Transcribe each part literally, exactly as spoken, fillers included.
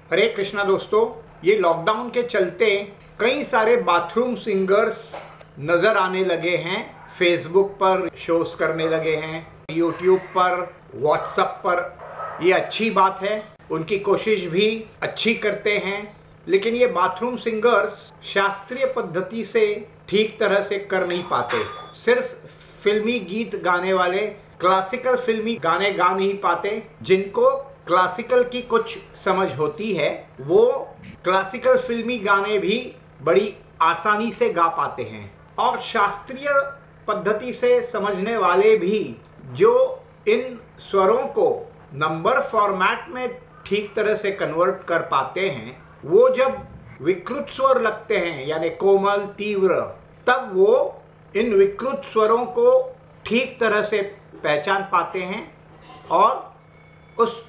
हरे कृष्णा दोस्तों, ये लॉकडाउन के चलते कई सारे बाथरूम सिंगर्स नज़र आने लगे हैं। फेसबुक पर शोज करने लगे हैं, यूट्यूब पर, व्हाट्सएप पर। ये अच्छी बात है, उनकी कोशिश भी अच्छी करते हैं, लेकिन ये बाथरूम सिंगर्स शास्त्रीय पद्धति से ठीक तरह से कर नहीं पाते। सिर्फ फिल्मी गीत गाने वाले क्लासिकल फिल्मी गाने गा नहीं पाते। जिनको क्लासिकल की कुछ समझ होती है वो क्लासिकल फिल्मी गाने भी बड़ी आसानी से गा पाते हैं, और शास्त्रीय पद्धति से समझने वाले भी जो इन स्वरों को नंबर फॉर्मेट में ठीक तरह से कन्वर्ट कर पाते हैं, वो जब विकृत स्वर लगते हैं यानी कोमल, तीव्र, तब वो इन विकृत स्वरों को ठीक तरह से पहचान पाते हैं और उस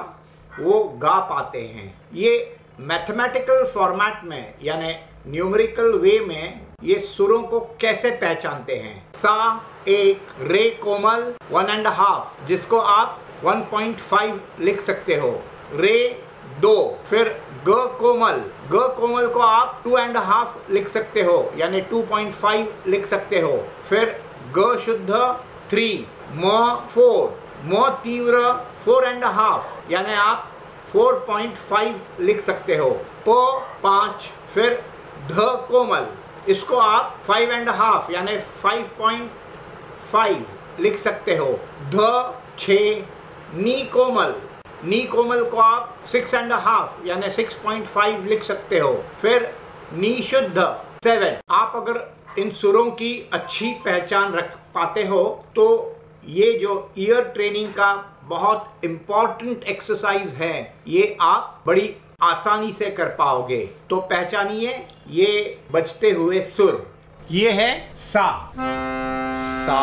तरह वो गा पाते हैं। ये मैथमेटिकल फॉर्मेट में यानी न्यूमेरिकल वे में ये सुरों को कैसे पहचानते हैं। सा एक, रे कोमल वन एंड हाफ, जिसको आप वन पॉइंट फाइव लिख सकते हो। रे दो, फिर ग कोमल, ग कोमल को आप टू एंड हाफ लिख सकते हो यानी टू पॉइंट फाइव लिख सकते हो। फिर ग शुद्ध थ्री, म फोर, म तीव्र फोर एंड हाफ यानी आप फोर पॉइंट फाइव लिख सकते हो। प पाँच, फिर ध कोमल, इसको आप फाइव एंड हाफ यानी फाइव पॉइंट फाइव लिख सकते हो। ध छः, नी कोमल, नी कोमल को आप सिक्स एंड हाफ यानी सिक्स पॉइंट फाइव लिख सकते हो। फिर नी शुद्ध सेवन। आप अगर इन सुरों की अच्छी पहचान रख पाते हो तो ये जो ईयर ट्रेनिंग का बहुत इम्पॉर्टेंट एक्सरसाइज है, ये आप बड़ी आसानी से कर पाओगे। तो पहचानिए ये बजते हुए सुर। ये है सा, सा।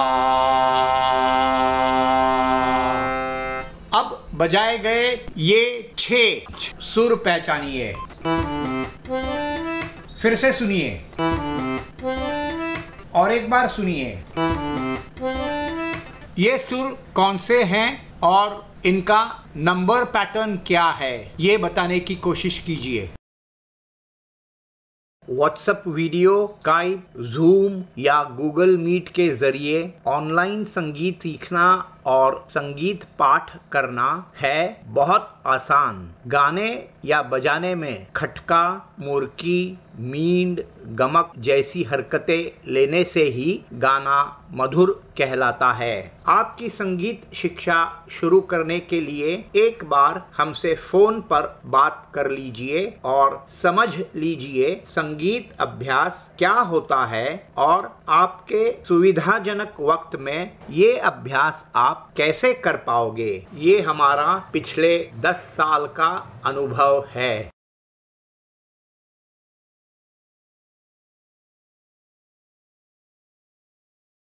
अब बजाए गए ये छह सुर पहचानिए। फिर से सुनिए और एक बार सुनिए। ये सुर कौन से हैं और इनका नंबर पैटर्न क्या है, ये बताने की कोशिश कीजिए। व्हाट्सएप वीडियो, स्काइप, जूम या गूगल मीट के जरिए ऑनलाइन संगीत सीखना और संगीत पाठ करना है बहुत आसान। गाने या बजाने में खटका, मुर्की, मींड, गमक जैसी हरकतें लेने से ही गाना मधुर कहलाता है। आपकी संगीत शिक्षा शुरू करने के लिए एक बार हमसे फोन पर बात कर लीजिए और समझ लीजिए संगीत अभ्यास क्या होता है और आपके सुविधाजनक वक्त में ये अभ्यास आप कैसे कर पाओगे। ये हमारा पिछले दस साल का अनुभव है।